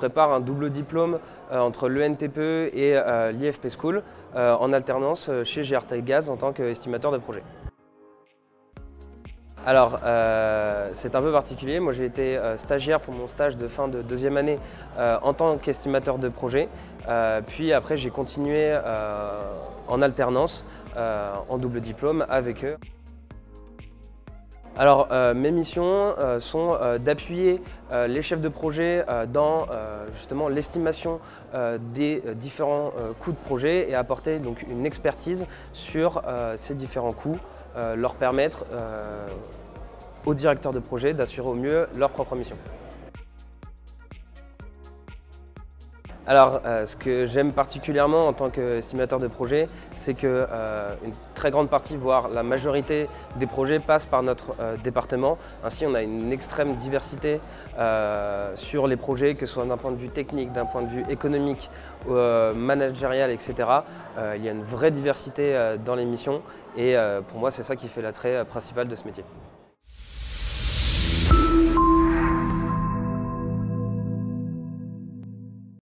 prépare un double diplôme entre l'ENTPE et l'IFP School en alternance chez GRTech Gaz en tant qu'estimateur de projet. Alors, c'est un peu particulier. Moi, j'ai été stagiaire pour mon stage de fin de deuxième année en tant qu'estimateur de projet. Puis après, j'ai continué en alternance en double diplôme avec eux. Alors, mes missions sont d'appuyer les chefs de projet dans justement l'estimation des différents coûts de projet et apporter donc une expertise sur ces différents coûts, leur permettre aux directeurs de projet d'assurer au mieux leur propre mission. Alors, ce que j'aime particulièrement en tant qu'estimateur de projet, c'est qu'une très grande partie, voire la majorité des projets passent par notre département. Ainsi, on a une extrême diversité sur les projets, que ce soit d'un point de vue technique, d'un point de vue économique, managérial, etc. Il y a une vraie diversité dans les missions et pour moi, c'est ça qui fait l'attrait principal de ce métier.